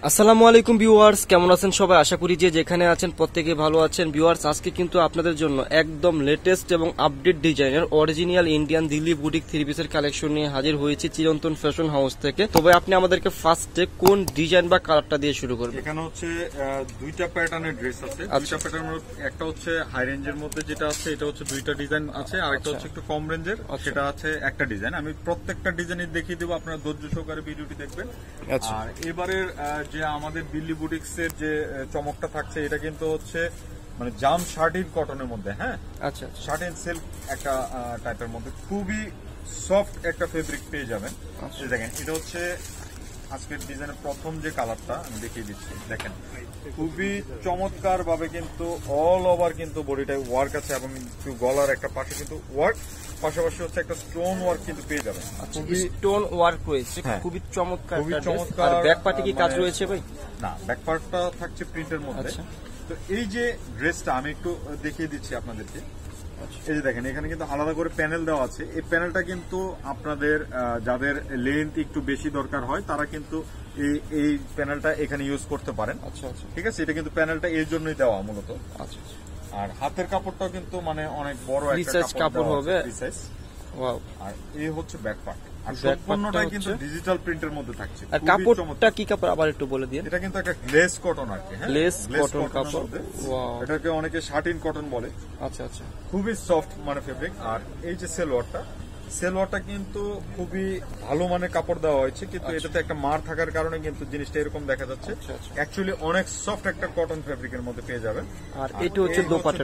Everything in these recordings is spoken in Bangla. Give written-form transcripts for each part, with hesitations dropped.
আসসালামু আলাইকুম ভিউয়ার্স, কেমন আছেন সবাই? আশা করি যে যেখানে আছেন প্রত্যেকে ভালো আছেন। ভিউয়ার্স, আজকে কিন্তু আপনাদের জন্য একদম লেটেস্ট এবং আপডেট ডিজাইনের original Indian Delhi boutique three পিসের কালেকশন নিয়ে হাজির হয়েছি চিরন্তন ফ্যাশন হাউস থেকে। তবে আপনি আমাদেরকে ফার্স্টে কোন ডিজাইন বা কালারটা দিয়ে শুরু করবেন? এখানে হচ্ছে দুইটা প্যাটার্নের ড্রেস আছে। দুইটা প্যাটার্নের একটা হচ্ছে হাই রেঞ্জের মধ্যে যেটা আছে এটা হচ্ছে দুইটা ডিজাইন আছে, আর একটা হচ্ছে একটু কম রেঞ্জের, সেটা আছে একটা ডিজাইন। আমি প্রত্যেকটা ডিজাইন দেখিয়ে দেবো, আপনারা ধৈর্য সহকারে ভিডিওটি দেখবেন। আর এবারের যে আমাদের দিল্লি বুটিক্স এর যে চমকটা থাকছে এটা কিন্তু হচ্ছে মানে জাম শার্টিন কটনের মধ্যে। হ্যাঁ, আচ্ছা, শার্টিন সিল্ক একটা টাইপের মধ্যে খুবই সফট একটা ফেব্রিক পেয়ে যাবেন। দেখেন, এটা হচ্ছে আজকের ডিজাইনের প্রথম যে কালারটা আমি দেখিয়ে দিচ্ছি। দেখেন, খুবই চমৎকার ভাবে কিন্তু অল ওভার কিন্তু বডিটায় ওয়ার্ক আছে এবং গলার একটা পাশে কিন্তু ওয়ার্ক, পাশাপাশি হচ্ছে একটা স্টোন ওয়ার্ক কিন্তু পেয়ে যাবেন। খুবই স্টোন ওয়ার্ক রয়েছে, খুবই চমৎকার। খুবই চমৎকার। ব্যাক পার্টে কি কাজ রয়েছে ভাই? না, ব্যাক পার্টটা থাকছে প্রিন্টের মধ্যে। তো এই যে ড্রেসটা আমি একটু দেখিয়ে দিচ্ছি আপনাদেরকে। এই যে দেখেন, এখানে কিন্তু আলাদা করে প্যানেল দেওয়া আছে। এই প্যানেলটা কিন্তু আপনাদের যাদের লেন্থ একটু বেশি দরকার হয় তারা কিন্তু এই প্যানেলটা এখানে ইউজ করতে পারেন। আচ্ছা, ঠিক আছে। এটা কিন্তু প্যানেলটা এর জন্যই দেওয়া মূলত। আচ্ছা, আর হাতের কাপড়টাও কিন্তু মানে অনেক বড় একটা কাপড় হবে। ওয়াও। আর এই হচ্ছে ব্যাক পার্ট। আর সম্পূর্ণটাই কিন্তু ডিজিটাল প্রিন্টের মধ্যে থাকছে। আর কাপড়টা কি কাপড় আবার একটু বলে দিন। এটা কিন্তু একটা গ্লেস কটন আর কি। হ্যাঁ, গ্লেস কটন কাপড়। ওয়াও। এটাকে অনেকে শার্টিন কটন বলে। আচ্ছা আচ্ছা, খুবই সফট মানে ফেব্রিক। আর এই যে সেলোয়ারটা কিন্তু খুবই ভালো মানের কাপড় দেওয়া হয়েছে, কিন্তু এটাতে একটা মার থাকার কারণে কিন্তু জিনিসটা এরকম দেখা যাচ্ছে। অ্যাকচুয়ালি অনেক সফট একটা কটন ফেব্রিকের মধ্যে পেয়ে যাবেন। আর এটা হচ্ছে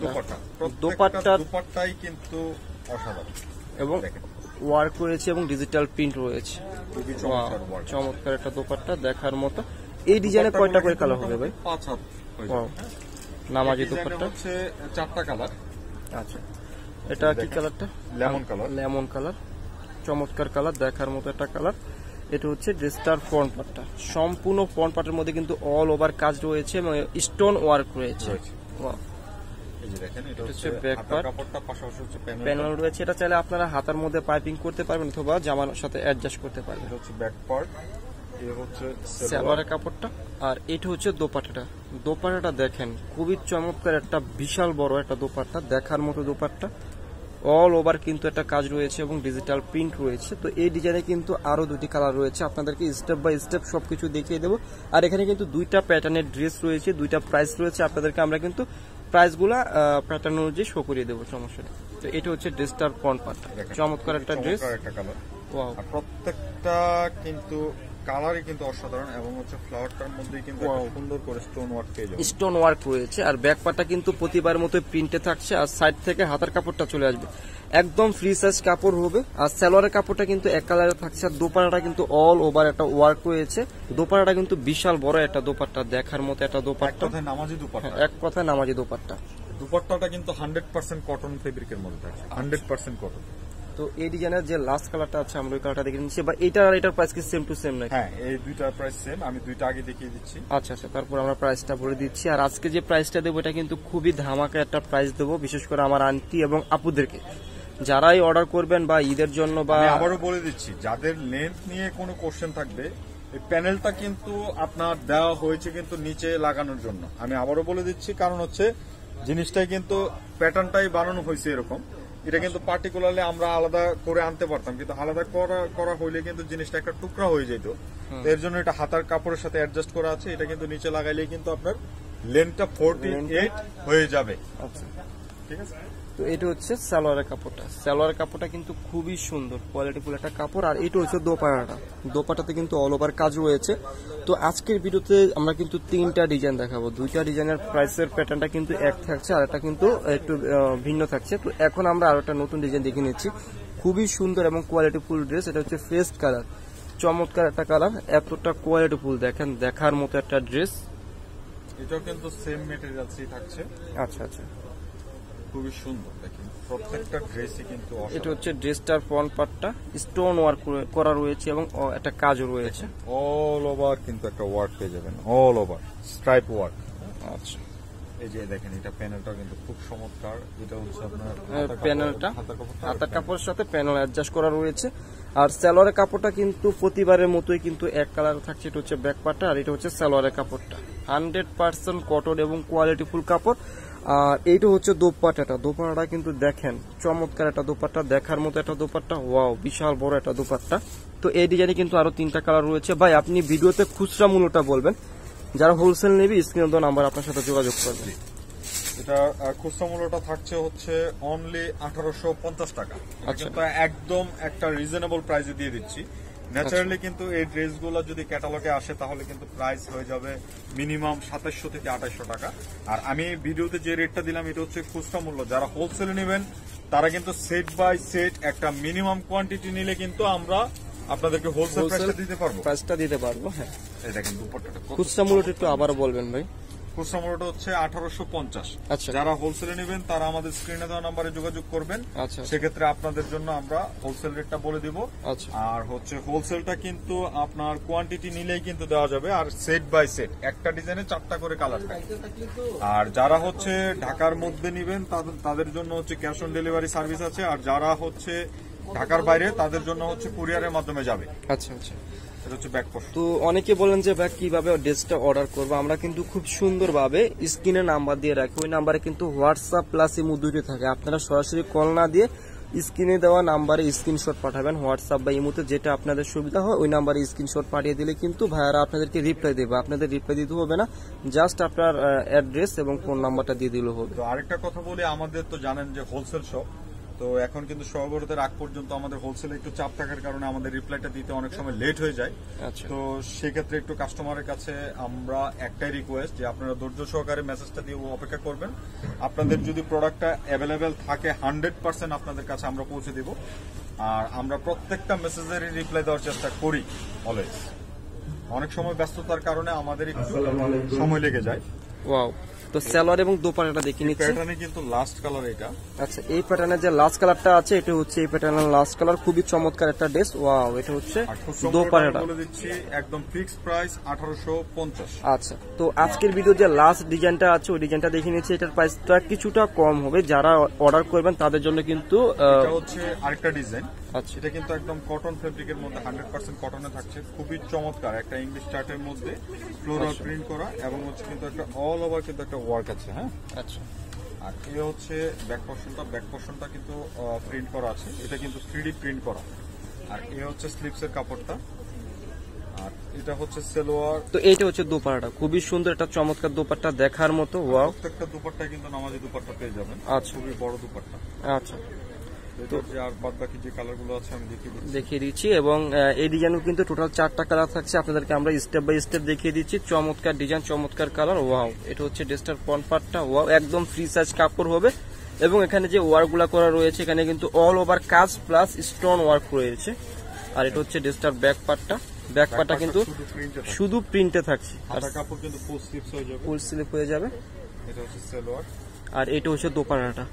দোপাট্টাই কিন্তু অসাধারণ এবং ওয়ার্ক রয়েছে এবং ডিজিটাল প্রিন্ট রয়েছে। খুবই চমৎকার একটা দোপাট্টা দেখার মতো। এই ডিজাইনে কয়টা করে কালার হবে ভাই? 5 হাত। নামাজি দোপাট্টা হচ্ছে 4টা কালার। আচ্ছা, এটা কি কালারটা? Lemon colour. চমৎকার কালার, দেখার মতো একটা কালার। এটা হচ্ছে ড্রেসটার ফ্রন্ট পার্টটা। সম্পূর্ণ ফ্রন্ট পার্টের মধ্যে কিন্তু অল ওভার কাজ রয়েছে এবং স্টোন ওয়ার্ক রয়েছে। প্যানেল রয়েছে। এটা চাইলে আপনারা হাতার মধ্যে পাইপিং করতে পারবেন অথবা জামার সাথে অ্যাডজাস্ট করতে পারবেন। এটা হচ্ছে ব্যাক পার্ট, এটা হচ্ছে সালোয়ারের কাপড়টা। আর এটা হচ্ছে দোপাট্টাটা দেখেন, খুবই চমৎকার একটা বিশাল বড় একটা দোপাট্টা, দেখার মতো দোপাট্টা। অল ওভার কিন্তু একটা কাজ রয়েছে এবং ডিজিটাল প্রিন্ট রয়েছে। তো এই ডিজাইনে কিন্তু আরো দুটি কালার রয়েছে, আপনাদেরকে স্টেপ বাই স্টেপ সবকিছু দেখিয়ে দেবো। আর এখানে কিন্তু দুইটা প্যাটার্নের ড্রেস রয়েছে, দুইটা প্রাইস রয়েছে। আপনাদেরকে আমরা কিন্তু প্রাইসগুলা প্যাটার্ন অনুযায়ী শো করিয়ে দেবো, সমস্যা নেই। তো এটা হচ্ছে ড্রেসটার ফ্রন্ট পার্ট। চমৎকার একটা ড্রেস। প্রত্যেকটা কিন্তু কালারই কিন্তু অসাধারণ এবং হচ্ছে ফ্লাওয়ারটার মধ্যে কিন্তু সুন্দর করে স্টোন ওয়ার্ক পেয়ে যাবে। স্টোন ওয়ার্ক রয়েছে। আর ব্যাক পার্টটা কিন্তু প্রতিবার মতো প্রিন্টে থাকছে। আর সাইড থেকে হাতার কাপড়টা চলে আসবে, একদম ফ্রি সাইজ কাপড় হবে। আর সালোয়ারের কাপড়টা কিন্তু এক কালারে থাকছে। আর দোপাট্টাটা কিন্তু অল ওভার একটা ওয়ার্ক রয়েছে। দোপাট্টাটা কিন্তু বিশাল বড় একটা দোপাট্টা, দেখার মতো একটা দোপাট্টা। নামাজি দোপাট্টা, এক কথায় নামাজি দোপাট্টা। দোপাট্টাটা কিন্তু 100% কটন ফেব্রিকের মধ্যে থাকছে, 100% কটন। তো এই ডিজাইনের যে লাস্ট কালারটা আছে আমরা ওই কালারটা দেখে নিচ্ছি। বা এটার আর এটার প্রাইস কি সেম টু সেম নাকি? হ্যাঁ, এই দুইটার প্রাইস সেম। আমি দুইটা আগে দেখিয়ে দিচ্ছি। আচ্ছা, তারপর আমরা প্রাইসটা বলে দিচ্ছি। আর আজকে যে প্রাইসটা দেবো এটা কিন্তু খুবই ধামাকা একটা প্রাইস দেবো, বিশেষ করে আমার আন্টি এবং আপুদেরকে যারাই অর্ডার করবেন বা ঈদের জন্য। বা আবারও বলে দিচ্ছি, যাদের লেন্থ নিয়ে কোনো কোশ্চেন থাকবে, এই প্যানেলটা কিন্তু আপনার দেওয়া হয়েছে কিন্তু নিচে লাগানোর জন্য। আমি আবারও বলে দিচ্ছি, কারণ হচ্ছে জিনিসটাই কিন্তু প্যাটার্নটাই বানানো হয়েছে এরকম। এটা কিন্তু পার্টিকুলারলি আমরা আলাদা করে আনতে পারতাম, কিন্তু আলাদা করা হইলে কিন্তু জিনিসটা একটা টুকরা হয়ে যেত। এর জন্য এটা হাতার কাপড়ের সাথে অ্যাডজাস্ট করা আছে। এটা কিন্তু নিচে লাগাইলে কিন্তু আপনার লেন্থটা 48 হয়ে যাবে। আচ্ছা, ঠিক আছে। তো এটা হচ্ছে সালোয়ারের কাপড়টা কিন্তু খুবই সুন্দর কোয়ালিটিফুল একটা কাপড়। আর এটা হচ্ছে দোপাট্টাতে কিন্তু অল ওভার কাজ রয়েছে। তো আজকের ভিডিওতে আমরা কিন্তু 3টা ডিজাইন দেখাবো। 2টা ডিজাইনের প্রাইসের প্যাটার্নটা কিন্তু এক থাকছে, আর একটা কিন্তু একটু ভিন্ন থাকছে। তো এখন আমরা আরো একটা নতুন ডিজাইন দেখে নিচ্ছি। খুবই সুন্দর এবং কোয়ালিটিফুল ড্রেস। এটা হচ্ছে ফেস্ট কালার, চমৎকার একটা কালার, এতটা কোয়ালিটিফুল, দেখেন দেখার মতো একটা ড্রেস। এটাও কিন্তু সেম মেটেরিয়ালসই থাকছে। আচ্ছা, খুবই সুন্দর। দেখেন, প্রত্যেকটা ড্রেসই কিন্তু এটা হচ্ছে ড্রেসটার ফ্রন্ট পার্টটা স্টোন ওয়ার্ক করা রয়েছে এবং একটা কাজও রয়েছে। অল ওভার কিন্তু একটা ওয়ার্ক পেয়ে যাবেন, অল ওভার স্ট্রাইপ ওয়ার্ক। আচ্ছা, এই যে দেখেন, এটা প্যানেলটা কিন্তু খুব চমৎকার। এটা হচ্ছে আপনার প্যানেলটা হাতার কাপড়ের সাথে প্যানেল অ্যাডজাস্ট করা রয়েছে। আর সালোয়ারের কাপড়টা কিন্তু প্রতিবারের মতোই কিন্তু এক কালার থাকছে, এটা হচ্ছে ব্যাক পার্টটা আর এটা হচ্ছে সালোয়ারের কাপড়টা 100% কটন এবং কোয়ালিটি ফুল কাপড়। আর এইটা হচ্ছে দোপাট্টাটা, দোপাট্টাটা কিন্তু দেখেন চমৎকার একটা দোপাট্টা, দেখার মতো একটা দোপাট্টা, ওয়াও বিশাল বড় একটা দোপাট্টা। তো এই ডিজাইনে কিন্তু আরো 3টা কালার রয়েছে। ভাই আপনি ভিডিওতে খুচরা মূল্যটা বলবেন, যারা হোলসেল নেবে স্ক্রিনে দেওয়া নাম্বার আপনার সাথে যোগাযোগ করবে। এটা খুচরা মূল্যটা থাকছে হচ্ছে অনলি 1850 টাকা। আচ্ছা। কিন্তু একদম একটা রিজনেবল প্রাইসে দিয়ে দিচ্ছি। ন্যাচারালি কিন্তু এই ড্রেসগুলো যদি ক্যাটালগে আসে তাহলে কিন্তু প্রাইস হয়ে যাবে মিনিমাম 2700 থেকে 2800 টাকা। আর আমি ভিডিওতে যে রেটটা দিলাম এটা হচ্ছে খুচরা মূল্য। যারা হোলসেলে নেবেন তারা কিন্তু সেট বাই সেট একটা মিনিমাম কোয়ান্টিটি নিলে কিন্তু আমরা আপনাদেরকে হোলসেল প্রাইসটা দিতে পারবো, প্রাইসটা দিতে পারবো। হ্যাঁ, এই দেখেন দুপাট্টাটা খুচরা মূল্যটা একটু আবার বলবেন ভাই। খুচরা মূল্যটা হচ্ছে 1850। আচ্ছা। যারা হোলসেলে নেবেন তারা আমাদের স্ক্রিনে দেওয়া নাম্বারে যোগাযোগ করবেন। আচ্ছা। সেক্ষেত্রে আপনাদের জন্য আমরা হোলসেল রেটটা বলে দিব। আচ্ছা। আর হচ্ছে হোলসেলটা কিন্তু আপনার কোয়ান্টিটি নিলেই কিন্তু দেওয়া যাবে, আর সেট বাই সেট একটা ডিজাইনে 4টা করে কালার থাকে। আর যারা হচ্ছে ঢাকার মধ্যে নেবেন তাদের জন্য হচ্ছে ক্যাশ অন ডেলিভারি সার্ভিস আছে, আর যারা হচ্ছে ঢাকার বাইরে তাদের জন্য হচ্ছে কুরিয়ারের মাধ্যমে যাবে। আচ্ছা আচ্ছা। এটা হচ্ছে ব্যাক পোর্শন। তো অনেকে বলেন যে ভাই কিভাবে ড্রেসটা অর্ডার করবো, আমরা কিন্তু খুব সুন্দরভাবে স্ক্রিনে নাম্বার দিয়ে রাখি, ওই নাম্বারে কিন্তু হোয়াটসঅ্যাপ প্লাস ইমো দুইটি থাকে। আপনারা সরাসরি কল না দিয়ে স্ক্রিনে দেওয়া নাম্বারে স্ক্রিনশট পাঠাবেন, হোয়াটসঅ্যাপ বা ইমোতে যেটা আপনাদের সুবিধা হয় ওই নাম্বারে স্ক্রিনশট পাঠিয়ে দিলে কিন্তু ভাইয়ারা আপনাদেরকে রিপ্লাই দেবে। আপনাদের রিপ্লাই দিতে হবে না, জাস্ট আপনার অ্যাড্রেস এবং ফোন নাম্বারটা দিয়ে দিলে হবে। তো আরেকটা কথা বলি, আমাদের তো জানেন যে হোলসেল শপ, তো এখন কিন্তু সহবরতের আগ পর্যন্ত আমাদের হোলসেলে একটু চাপ থাকার কারণে আমাদের রিপ্লাইটা দিতে অনেক সময় লেট হয়ে যায়। আচ্ছা। তো সেক্ষেত্রে একটু কাস্টমারের কাছে আমরা একটাই রিকোয়েস্ট যে আপনারা ধৈর্য সহকারে মেসেজটা দিয়ে অপেক্ষা করবেন। আপনাদের যদি প্রোডাক্টটা অ্যাভেলেবেল থাকে 100% আপনাদের কাছে আমরা পৌঁছে দিব। আর আমরা প্রত্যেকটা মেসেজেরই রিপ্লাই দেওয়ার চেষ্টা করি অলওয়েজ। অনেক সময় ব্যস্ততার কারণে আমাদের একটু সময় লেগে যায়। ওয়াও, তো সালোয়ার এবং দোপাট্টাটা দেখে নিচ্ছি। প্যাটার্নে কিন্তু লাস্ট কালার এটা। আচ্ছা, এই প্যাটার্নের যে লাস্ট কালারটা আছে এটা হচ্ছে এই প্যাটার্নের লাস্ট কালার, খুবই চমৎকার একটা ড্রেস। ওয়াও, এটা হচ্ছে দোপাট্টাটা বলে দিচ্ছি একদম ফিক্সড প্রাইস 1850। আচ্ছা, তো আজকের ভিডিও যে লাস্ট ডিজাইনটা আছে ওই ডিজাইনটা দেখে নিচ্ছি, এটার প্রাইসটা কিছুটা কম হবে। যারা অর্ডার করবেন তাদের জন্য কিন্তু এটা হচ্ছে আরেকটা ডিজাইন। আচ্ছা, এটা কিন্তু একদম কটন ফেব্রিকের মধ্যে 100% কটনে থাকছে, খুবই চমৎকার একটা ইংলিশ চার্টের মধ্যে ফ্লোরাল প্রিন্ট করা, এবং হচ্ছে কিন্তু একটা অল ওভার কিন্তু একটা ওয়ার্ক আছে। হ্যাঁ, আচ্ছা। আর এই হচ্ছে ব্যাক পোর্শনটা কিন্তু প্রিন্ট করা আছে, এটা কিন্তু 3D প্রিন্ট করা। আর এই হচ্ছে স্লিপসের কাপড়টা, আর এটা হচ্ছে সালোয়ার। তো এইটা হচ্ছে দোপাট্টা, খুবই সুন্দর একটা চমৎকার দোপাট্টা, দেখার মতো। ওয়াও, প্রত্যেকটা দুপাট্টা কিন্তু নামাজি দুপাট্টা পেয়ে যাবেন। আচ্ছা, খুবই বড় দুপাট্টা। আচ্ছা, তো আর বাদ বাকি যে কালারগুলো আছে আমি দেখিয়ে দিচ্ছি। এবং এই ডিজাইন কিন্তু টোটাল 4টা কালার থাকছে, আপনাদেরকে আমরা স্টেপ বাই স্টেপ দেখিয়ে দিচ্ছি। চমৎকার ডিজাইন, চমৎকার কালার। ওয়াও, এটা হচ্ছে ড্রেসটার ফ্রন্ট পার্টটা। ওয়াও, একদম ফ্রি সাইজ কাপড় হবে, এবং এখানে যে ওয়ার্কগুলো করা রয়েছে এখানে কিন্তু অল ওভার কাজ প্লাস স্টোন ওয়ার্ক রয়েছে। আর এটা হচ্ছে ড্রেসটার ব্যাক পার্টটা, ব্যাক পার্টটা কিন্তু শুধু প্রিন্টে থাকছে, আর কাপড় কিন্তু ফুল স্লিপস হয়ে যাবে, ফুল স্লিপ হয়ে যাবে। এটা হচ্ছে সালোয়ার, আর এটা হচ্ছে দোপাট্টাটা,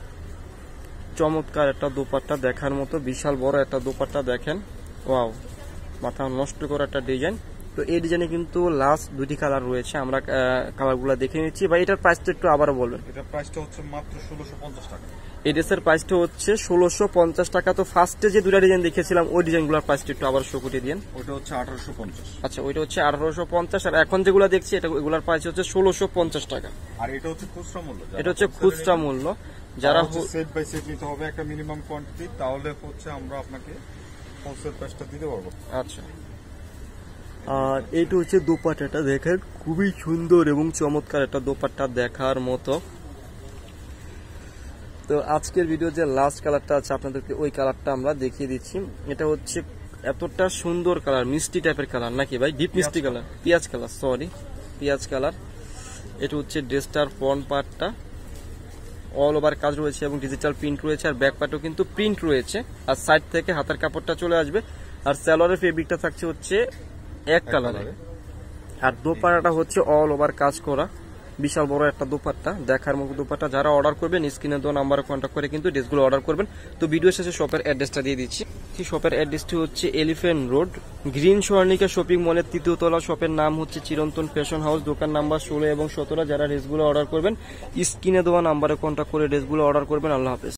চমৎকার একটা দোপাট্টা, দেখার মতো বিশাল বড় একটা দোপাট্টা। দেখেন, ওয়াও, মাথা নষ্ট করা একটা ডিজাইন। তো এই ডিজাইনে কিন্তু লাস্ট 2টি কালার রয়েছে, আমরা কালারগুলো দেখে নিচ্ছি। বা এটার প্রাইসটা একটু আবারও বলবেন। এটার প্রাইসটা হচ্ছে মাত্র 1650 টাকা। এই ড্রেসের প্রাইসটা হচ্ছে 1650 টাকা। তো ফার্স্টে যে 2টা ডিজাইন দেখেছিলাম ওই ডিজাইনগুলোর প্রাইসটা একটু আবার শো করে দিন। ওটা হচ্ছে 1850। আচ্ছা, ওইটা হচ্ছে 1850, আর এখন যেগুলো দেখছি এগুলোর প্রাইস হচ্ছে 1650 টাকা। আর এটা হচ্ছে খুচরা মূল্য। এটা হচ্ছে খুচরা মূল্য। যারা সেট বাই সেট নিতে হবে একটা মিনিমাম কোয়ান্টিটি, তাহলে হচ্ছে আমরা আপনাকে হোলসেল প্রাইসটা দিতে পারবো। আচ্ছা, আর এইটা হচ্ছে দোপাট্টাটা, দেখেন খুবই সুন্দর এবং চমৎকার একটা দোপাট্টা, দেখার মতো। তো আজকের ভিডিও যে লাস্ট কালারটা আছে আপনাদেরকে ওই কালারটা আমরা দেখিয়ে দিচ্ছি। এটা হচ্ছে এতটা সুন্দর কালার, মিষ্টি টাইপের কালার নাকি ভাই? ডিপ মিষ্টি কালার, পেঁয়াজ কালার, সরি পেঁয়াজ কালার। এটা হচ্ছে ড্রেসটার ফ্রন্ট পার্টটা, অল ওভার কাজ রয়েছে এবং ডিজিটাল প্রিন্ট রয়েছে, আর ব্যাক পার্টও কিন্তু প্রিন্ট রয়েছে, আর সাইড থেকে হাতের কাপড়টা চলে আসবে। আর সালোয়ারের ফেব্রিকটা থাকছে হচ্ছে এক কালারে, আর দোপাট্টাটা হচ্ছে অল ওভার কাজ করা, বিশাল বড় একটা দোপাট্টা, দেখার মতো দোপাট্টা। যারা অর্ডার করবেন স্ক্রিনে দেওয়া নাম্বারে কন্ট্যাক্ট করে কিন্তু ড্রেসগুলো অর্ডার করবেন। তো ভিডিও শেষে শপের অ্যাড্রেসটা দিয়ে দিচ্ছি। শপের অ্যাড্রেসটি হচ্ছে elephant road, green Swarnika shopping মলের 3য় তলা। শপের নাম হচ্ছে চিরন্তন ফ্যাশন হাউস, দোকান নাম্বার 16 এবং 17। যারা ড্রেসগুলো অর্ডার করবেন স্ক্রিনে দেওয়া নাম্বারে কন্ট্যাক্ট করে ড্রেসগুলো অর্ডার করবেন। আল্লাহ হাফেজ।